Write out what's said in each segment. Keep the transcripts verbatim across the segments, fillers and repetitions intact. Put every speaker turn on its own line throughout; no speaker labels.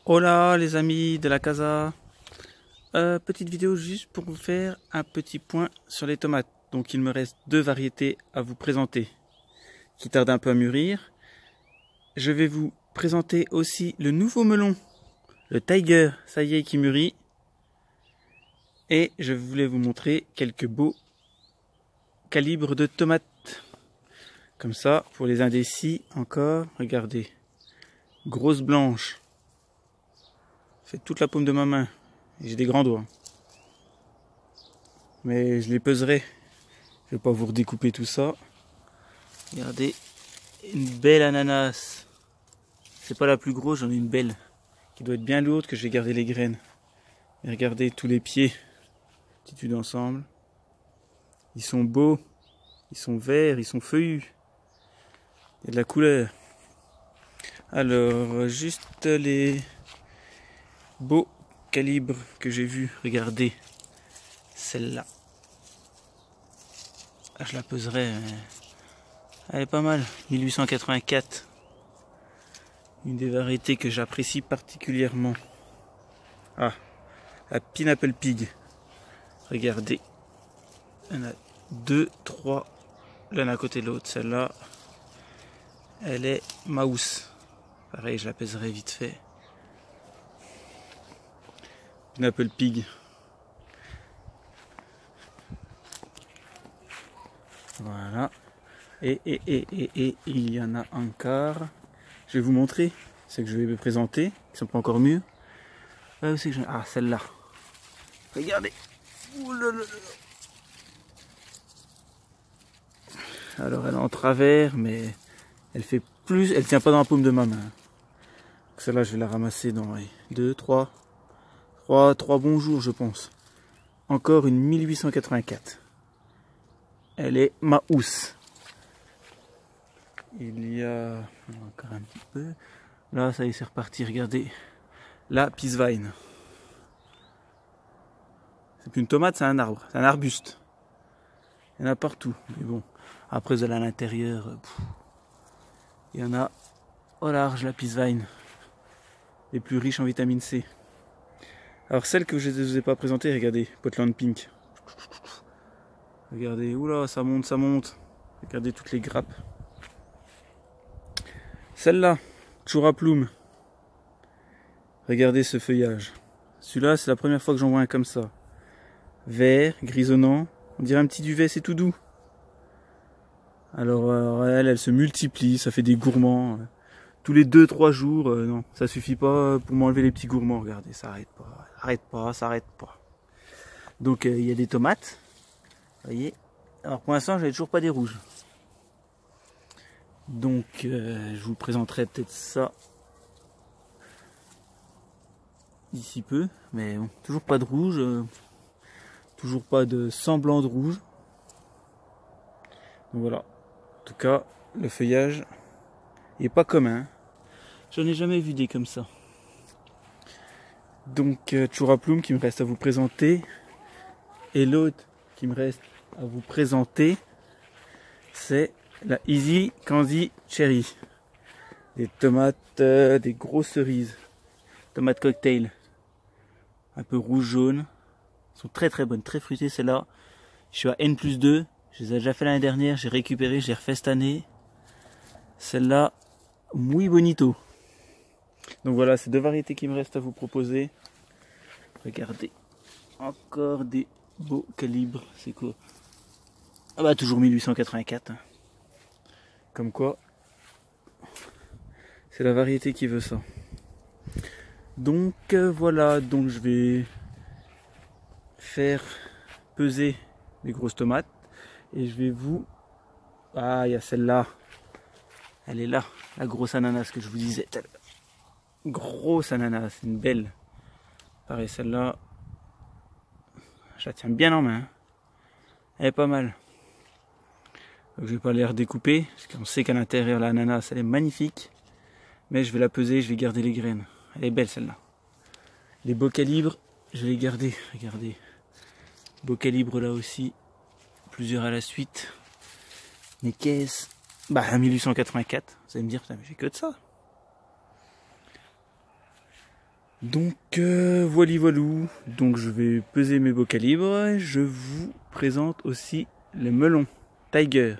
Hola les amis de la casa. Euh, petite vidéo juste pour vous faire un petit point sur les tomates. Donc il me reste deux variétés à vous présenter qui tardent un peu à mûrir. Je vais vous présenter aussi le nouveau melon, le Tiger, ça y est, qui mûrit. Et je voulais vous montrer quelques beaux calibres de tomates. Comme ça, pour les indécis encore, regardez. Grosse blanche. Fait toute la paume de ma main. J'ai des grands doigts. Mais je les peserai. Je vais pas vous redécouper tout ça. Regardez. Une belle ananas. C'est pas la plus grosse, j'en ai une belle. Qui doit être bien lourde, que je vais garder les graines. Et regardez tous les pieds. Attitude ensemble. Ils sont beaux. Ils sont verts, ils sont feuillus. Il y a de la couleur. Alors, juste les beaux calibres que j'ai vus. Regardez. Celle-là. Je la peserai. Mais elle est pas mal. mille huit cent quatre-vingt-quatre. Une des variétés que j'apprécie particulièrement. Ah, la Pineapple Pig. Regardez. Il y en a deux, trois, l'un à côté de l'autre. Celle-là, elle est mouse. Pareil, je la pèserai vite fait. Pineapple Pig. Voilà. Et, et, et, et, et, il y en a encore. Je vais vous montrer. C'est que je vais me présenter. Ils sont pas encore mieux. Ah, c'est que je... ah celle-là. Regardez. Ouh là là là. Alors elle est en travers, mais elle fait plus, elle tient pas dans la paume de ma main. Celle-là, je vais la ramasser dans deux, trois, trois, trois bons jours, je pense. Encore une mille huit cent quatre-vingt-quatre. Elle est ma housse. Il y a encore un petit peu. Là, ça y est, c'est reparti. Regardez. La Peacevine. C'est plus une tomate, c'est un arbre, c'est un arbuste. Il y en a partout, mais bon. Après, vous allez à l'intérieur. Pff, il y en a au large, la Peacevine. Les plus riches en vitamine C. Alors, celle que je ne vous ai pas présentée, regardez, Potland Pink. Regardez, oula, ça monte, ça monte. Regardez toutes les grappes. Celle-là, Chura Plume. Regardez ce feuillage. Celui-là, c'est la première fois que j'en vois un comme ça. Vert, grisonnant. On dirait un petit duvet, c'est tout doux. Alors, euh, elle, elle se multiplie, ça fait des gourmands. Tous les deux trois jours, euh, non, ça suffit pas pour m'enlever les petits gourmands. Regardez, ça arrête pas, ça arrête pas, ça arrête pas. Donc, il euh, y a des tomates. Vous voyez. Alors, pour l'instant, je n'ai toujours pas des rouges. Donc, euh, je vous présenterai peut-être ça d'ici peu. Mais bon, toujours pas de rouge. Euh, toujours pas de semblant de rouge. Donc voilà. En tout cas, le feuillage, il n'est pas commun. J'en ai jamais vu des comme ça. Donc, euh, Chura Plume qui me reste à vous présenter. Et l'autre qui me reste à vous présenter, c'est la Easy Candy Cherry. Des tomates, euh, des grosses cerises. Tomates cocktail. Un peu rouge-jaune. Elles sont très très bonnes, très fruitées celles-là. Je suis à N plus deux. Je les ai déjà fait l'année dernière, j'ai récupéré, je les refait cette année. Celle-là, muy bonito. Donc voilà, c'est deux variétés qui me restent à vous proposer. Regardez, encore des beaux calibres. C'est quoi? Ah bah toujours mille huit cent quatre-vingt-quatre. Comme quoi, c'est la variété qui veut ça. Donc euh, voilà, donc je vais faire peser les grosses tomates. Et je vais vous... Ah, il y a celle-là. Elle est là, la grosse ananas que je vous disais. Grosse ananas, une belle. Pareil, celle-là, je la tiens bien en main. Elle est pas mal. Donc, je vais pas les redécouper, parce qu'on sait qu'à l'intérieur, l'ananas, elle est magnifique. Mais je vais la peser, je vais garder les graines. Elle est belle, celle-là. Les beaux calibres, je vais les garder. Regardez. Beaux calibres là aussi. Plusieurs à la suite. Les caisses. Bah, mille huit cent quatre-vingt-quatre. Vous allez me dire, putain, mais j'ai que de ça. Donc euh, voilà voilou, donc je vais peser mes beaux calibres. Je vous présente aussi le melon Tiger.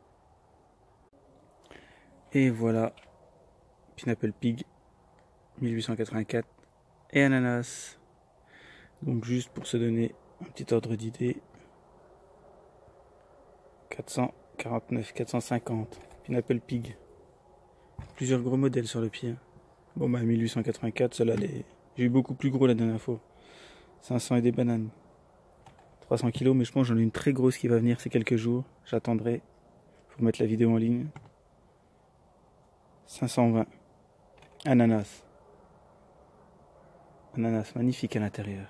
Et voilà, Pineapple Pig mille huit cent quatre-vingt-quatre et ananas. Donc juste pour se donner un petit ordre d'idée, quatre cent quarante-neuf, quatre cent cinquante, Pineapple Pig. Plusieurs gros modèles sur le pied. Bon bah mille huit cent quatre-vingt-quatre, celle-là, les... j'ai eu beaucoup plus gros la dernière fois. cinq cents et des bananes. trois cents kilos, mais je pense que j'en ai une très grosse qui va venir ces quelques jours. J'attendrai pour mettre la vidéo en ligne. cinq cent vingt. Ananas. Ananas magnifique à l'intérieur.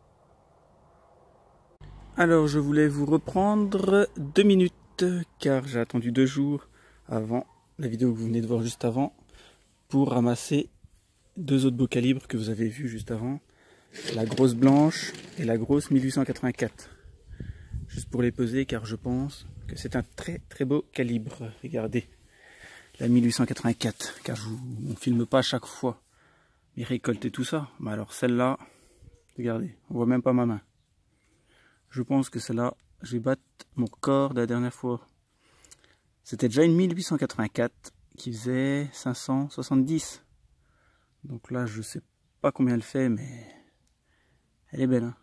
Alors je voulais vous reprendre deux minutes car j'ai attendu deux jours avant la vidéo que vous venez de voir juste avant pour ramasser deux autres beaux calibres que vous avez vus juste avant, la grosse blanche et la grosse mille huit cent quatre-vingt-quatre. Juste pour les peser car je pense que c'est un très très beau calibre. Regardez la mille huit cent quatre-vingt-quatre, car je vous, on filme pas à chaque fois mes récoltes et tout ça. Mais alors celle-là, regardez, on voit même pas ma main. Je pense que celle-là, je vais battre mon corps de la dernière fois. C'était déjà une mille huit cent quatre-vingt-quatre qui faisait cinq cent soixante-dix. Donc là, je sais pas combien elle fait, mais elle est belle. Hein,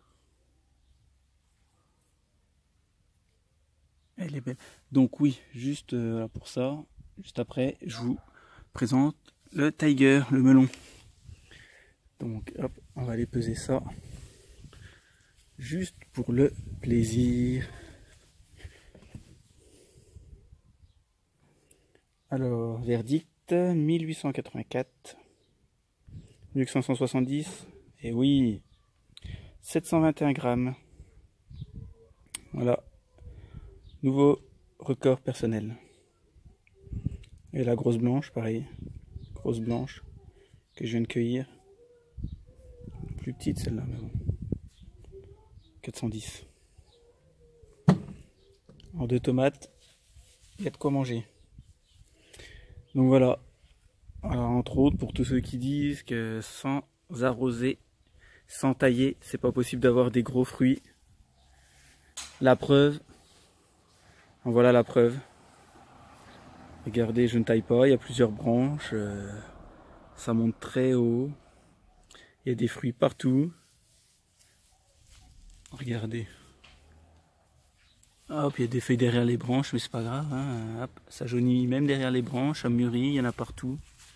elle est belle. Donc oui, juste euh, pour ça, juste après, je vous présente le Tiger, le melon. Donc hop, on va aller peser ça. Juste pour le plaisir. Alors, verdict, mille huit cent quatre-vingt-quatre, mieux que cinq cent soixante-dix, et oui, sept cent vingt et un grammes. Voilà, nouveau record personnel. Et la grosse blanche, pareil, grosse blanche, que je viens de cueillir. Plus petite celle-là, mais bon. quatre cent dix. En deux tomates, il y a de quoi manger. Donc voilà. Alors, entre autres, pour tous ceux qui disent que sans arroser, sans tailler, c'est pas possible d'avoir des gros fruits. La preuve. En voilà la preuve. Regardez, je ne taille pas, il y a plusieurs branches. Euh, ça monte très haut. Il y a des fruits partout. Regardez. Hop, il y a des feuilles derrière les branches, mais c'est pas grave. Hein. Hop, ça jaunit même derrière les branches, ça mûrit, il y en a partout.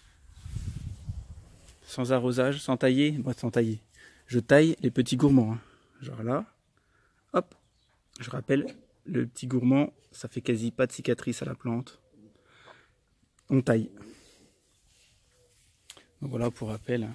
Sans arrosage, sans tailler, moi sans tailler. Je taille les petits gourmands. Hein. Genre là, hop. Je rappelle, le petit gourmand, ça fait quasi pas de cicatrice à la plante. On taille. Donc voilà pour rappel.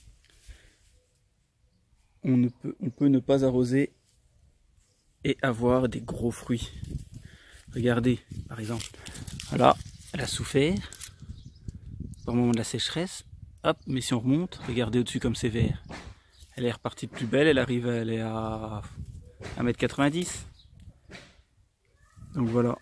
On, ne peut, on peut ne pas arroser et avoir des gros fruits. Regardez, par exemple, voilà, elle a souffert au moment de la sécheresse. Hop, mais si on remonte, regardez au-dessus comme c'est vert. Elle est repartie de plus belle, elle arrive, elle est à un mètre quatre-vingt-dix. Donc voilà.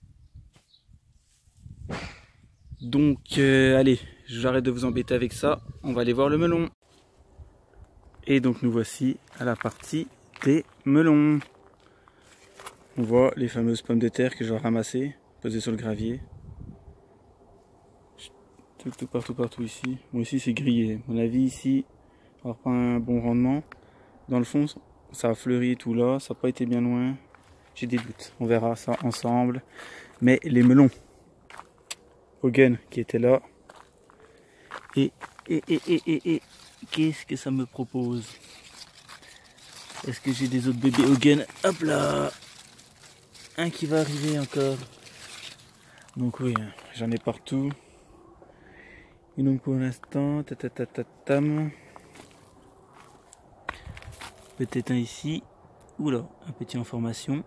Donc euh, allez, j'arrête de vous embêter avec ça. On va aller voir le melon. Et donc nous voici à la partie des melons. On voit les fameuses pommes de terre que j'ai ramassées, posées sur le gravier. Tout, tout partout, partout ici. Bon ici c'est grillé. À mon avis ici, on va avoir pas un bon rendement. Dans le fond, ça a fleuri tout là, ça n'a pas été bien loin. J'ai des doutes. On verra ça ensemble. Mais les melons, Hogan qui était là. Et, et, et, et, et, et, qu'est-ce que ça me propose? Est-ce que j'ai des autres bébés Hogan? Hop là! Un qui va arriver encore. Donc oui, j'en ai partout. Et donc pour l'instant, tatatatam. Peut-être un ici. Oula, un petit en formation.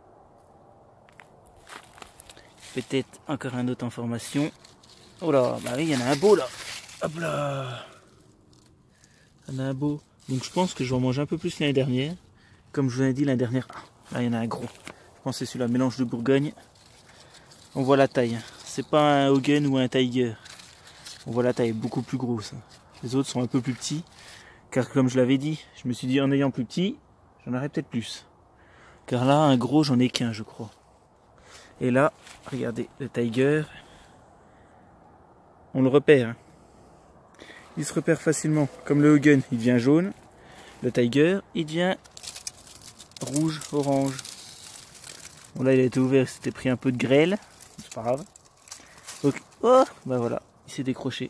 Peut-être encore un autre en formation. Oh là, bah oui, il y en a un beau là. Hop là. Il y en a un beau. Donc je pense que je vais en manger un peu plus l'année dernière. Comme je vous l'ai dit l'année dernière. Ah, là il y en a un gros. Je pense que c'est celui-là, mélange de Bourgogne. On voit la taille. C'est pas un Hogan ou un Tiger. On voit la taille, beaucoup plus grosse. Les autres sont un peu plus petits. Car comme je l'avais dit, je me suis dit en ayant plus petit, j'en aurais peut-être plus. Car là, un gros, j'en ai qu'un, je crois. Et là, regardez, le tiger, on le repère. Hein. Il se repère facilement. Comme le Huggen, il devient jaune. Le tiger, il devient rouge, orange. Bon là, il a été ouvert, c'était pris un peu de grêle. C'est pas grave. Donc, oh, bah voilà, il s'est décroché.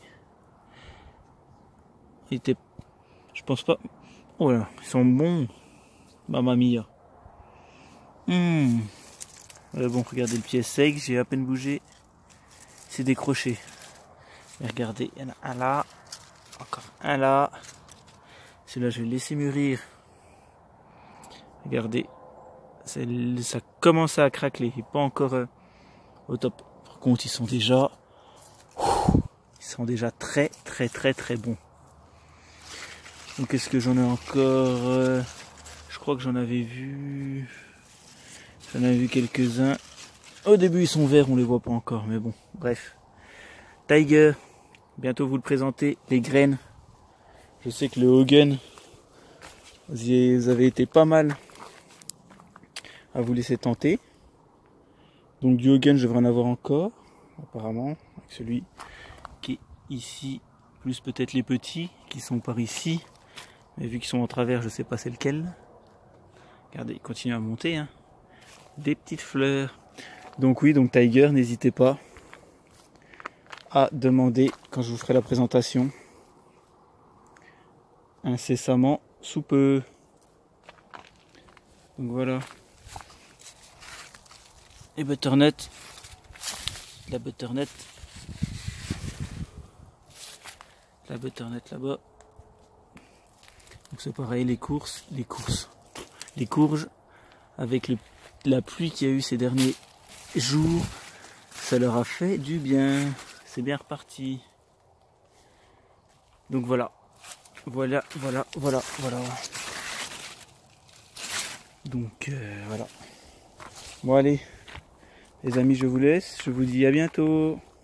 Il était, je pense pas. Oh là, ils sont bons. Mamma mia. Hum. Ouais, bon, regardez, le pied est sec, j'ai à peine bougé. Il s'est décroché. Mais regardez, il y en a un là. Encore un là. Celui-là, je vais le laisser mûrir. Regardez. Ça commence à craquer. Il n'est pas encore euh, au top. Par contre, ils sont déjà... Ils sont déjà très, très, très, très bons. Donc, est-ce que j'en ai encore euh, je crois que j'en avais vu... J'en avais vu quelques-uns. Au début, ils sont verts, on les voit pas encore. Mais bon, bref. Tiger. Bientôt vous le présenter. Les graines. Je sais que le Huggen, vous avez été pas mal à vous laisser tenter. Donc du Huggen, je devrais en avoir encore, apparemment, avec celui qui est ici, plus peut-être les petits qui sont par ici. Mais vu qu'ils sont en travers, je sais pas c'est lequel. Regardez, il continue à monter. Hein. Des petites fleurs. Donc oui, donc Tiger, n'hésitez pas à demander quand je vous ferai la présentation. Incessamment sous peu. Donc voilà. Et butternut. La butternut. La butternut là-bas. Donc c'est pareil, les courses, les courses, les courges, avec le, la pluie qu'il y a eu ces derniers jours, ça leur a fait du bien. C'est bien reparti. Donc voilà. Voilà, voilà, voilà, voilà. Donc euh, voilà. Bon allez, les amis, je vous laisse. Je vous dis à bientôt.